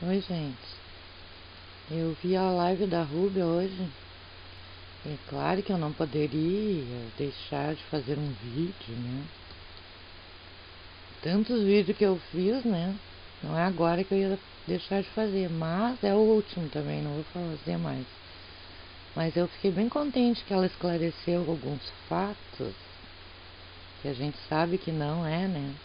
Oi, gente. Eu vi a live da Rúbia hoje. É claro que eu não poderia deixar de fazer um vídeo, né? Tantos vídeos que eu fiz, né? Não é agora que eu ia deixar de fazer, mas é o último também, não vou fazer mais. Mas eu fiquei bem contente que ela esclareceu alguns fatos que a gente sabe que não é, né?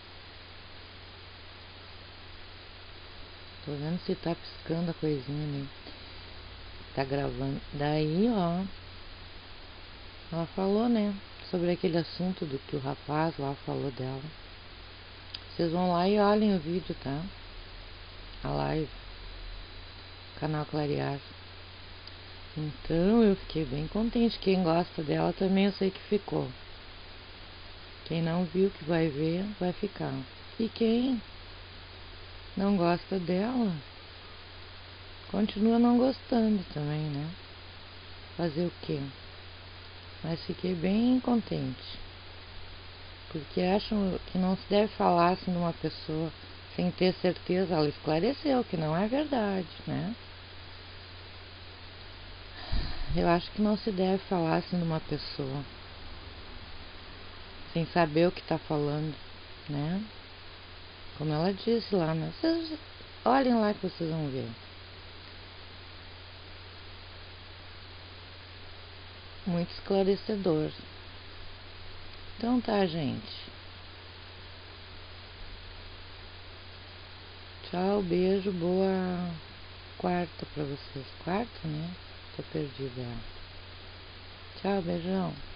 Tô vendo se tá piscando a coisinha ali. Tá gravando. Daí, ó, ela falou, né, sobre aquele assunto do que o rapaz lá falou dela. Vocês vão lá e olhem o vídeo, tá? A live. Canal Clarear. Então eu fiquei bem contente. Quem gosta dela também eu sei que ficou. Quem não viu que vai ver, vai ficar. E quem não gosta dela, continua não gostando também, né? Fazer o quê? Mas fiquei bem contente. Porque acham que não se deve falar assim de uma pessoa sem ter certeza. Ela esclareceu que não é verdade, né? Eu acho que não se deve falar assim de uma pessoa sem saber o que está falando, né? Como ela disse lá, né? Vocês olhem lá que vocês vão ver. Muito esclarecedor. Então tá, gente. Tchau, beijo, boa quarta pra vocês. Quarta, né? Tô perdida. Tchau, beijão.